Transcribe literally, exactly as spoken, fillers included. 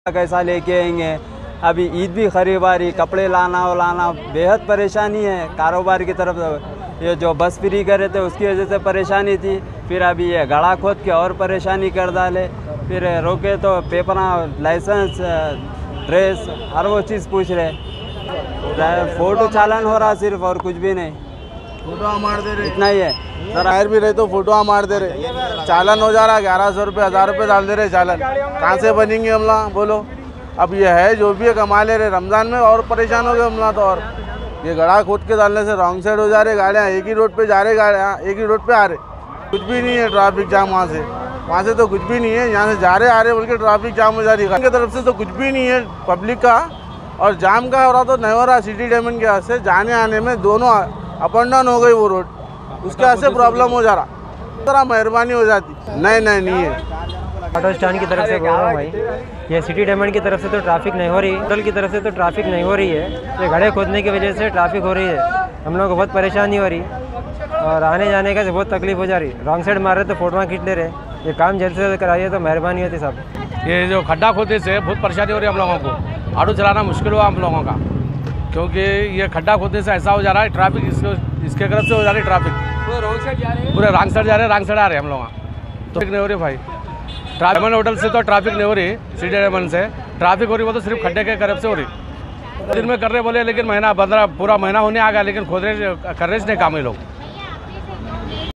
कैसा लेके आएंगे। अभी ईद भी करीब आ रही, कपड़े लाना और लाना बेहद परेशानी है। कारोबार की तरफ ये जो बस फ्री करे थे उसकी वजह से परेशानी थी, फिर अभी ये गड़ा खोद के और परेशानी कर डाले। फिर रोके तो पेपर, लाइसेंस, ड्रेस, हर वो चीज़ पूछ रहे। फोटो चालान हो रहा सिर्फ, और कुछ भी नहीं। फोटो मार दे रहे, इतना ही है सर। बाहर भी रहे तो फोटो मार दे रहे, चालान हो जा रहा, ग्यारह सौ रुपये हज़ार रुपये डाल दे रहे चालान। कहाँ से बनेंगे हमला बोलो। अब ये है जो भी है कमा ले रहे, रमज़ान में और परेशान हो गए हमला तो। और ये गड़ा खोद के डालने से रॉन्ग साइड हो जा रहे गाड़ियाँ, एक ही रोड पे जा रहे गाड़ियाँ, एक ही रोड पे आ रहे, कुछ भी नहीं है ट्रैफिक जाम। वहाँ से वहाँ से तो कुछ भी नहीं है, यहाँ से जा रहे आ रहे बल्कि ट्रैफिक जाम हो जा रही है। उनकी तरफ से तो कुछ भी नहीं है पब्लिक का, और जाम का हो रहा तो नहीं हो रहा। सिटी डायमंड के हाथ से जाने आने में दोनों अप एंड डाउन हो गई वो रोड, उसके हाथ से प्रॉब्लम हो जा रहा। थोड़ा मेहरबानी हो जाती। नहीं नहीं नहीं है। ऑटो स्टैंड की तरफ से बोल रहा हूँ भाई, ये सिटी डायमंड की तरफ से तो ट्रैफिक नहीं हो रही, होटल की तरफ से तो ट्रैफिक नहीं हो रही है। ये गड्ढे खोदने की वजह से ट्रैफिक हो रही है, हम लोग को बहुत परेशानी हो रही और आने जाने का बहुत तकलीफ हो जा रही। रॉन्ग साइड मार रहे तो फोटो खींच ले रहे। ये काम जल्द से जल्द कराइए तो मेहरबानी होती साहब। ये जो खड्डा खोदने से बहुत परेशानी हो रही है हम लोगों को, ऑटो चलाना मुश्किल हुआ हम लोगों का, क्योंकि ये खड्डा खोदने से ऐसा हो जा रहा है ट्रैफिक इसको इसके तरफ से हो जा रही है ट्रैफिक, पूरे रॉन्ग साइड जा रहे हैं, पूरे रॉन्ग साइड जा रहे हैं, रॉन्ग साइड आ रहे हैं हम लोग। तो नहीं हो रही भाई, डायमंड होटल से तो ट्रैफिक नहीं हो रही, सिटी डायमंड से ट्रैफिक हो रही, वो तो सिर्फ खड्डे के तरफ से हो रही। दिन में कर रहे बोले, लेकिन महीना पंद्रह पूरा महीना होने आ गया, लेकिन खोद रहे कर रहे नहीं काम ये लोग।